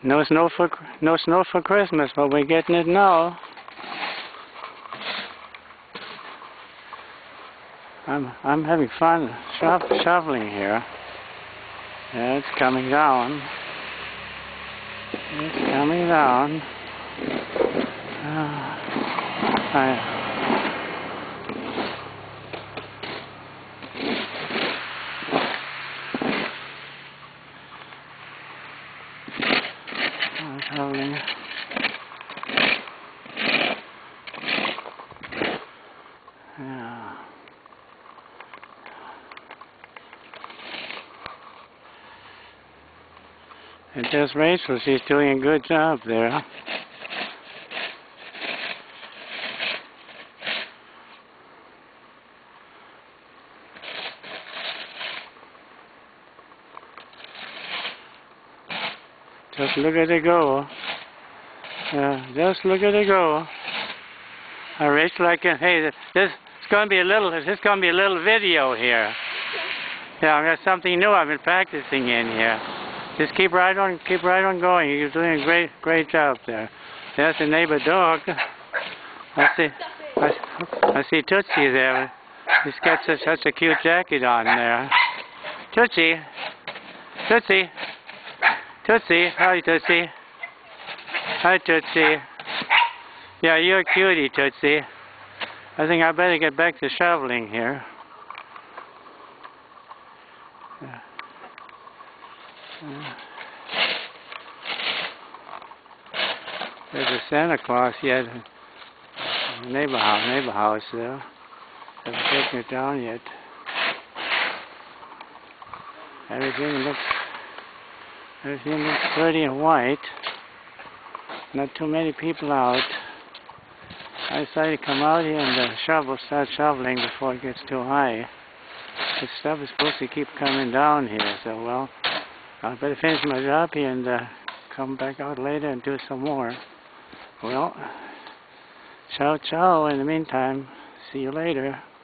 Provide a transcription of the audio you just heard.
No snow for Christmas, but we're getting it now. I'm having fun shoveling here. Yeah, it's coming down. It's coming down. Shoveling. Yeah. And there's Rachel, she's doing a good job there. Just look at it go. Just look at it go. Rachel, hey, this is going to be a little video here. Yeah, I've got something new I've been practicing in here. Just keep right on going. You're doing a great job there. There's the neighbor dog. I see Tootsie there. He's got such a cute jacket on there. Tootsie. Tootsie. Tootsie. Hi, Tootsie. Hi, Tootsie. Yeah, you're a cutie, Tootsie. I think I better get back to shoveling here. There's a Santa Claus yet. Neighbor house there. Haven't taken it down yet. Everything looks pretty and white. Not too many people out. I decided to come out here and start shoveling before it gets too high. This stuff is supposed to keep coming down here, so well, I better finish my job here and come back out later and do some more. Well, ciao ciao in the meantime. See you later.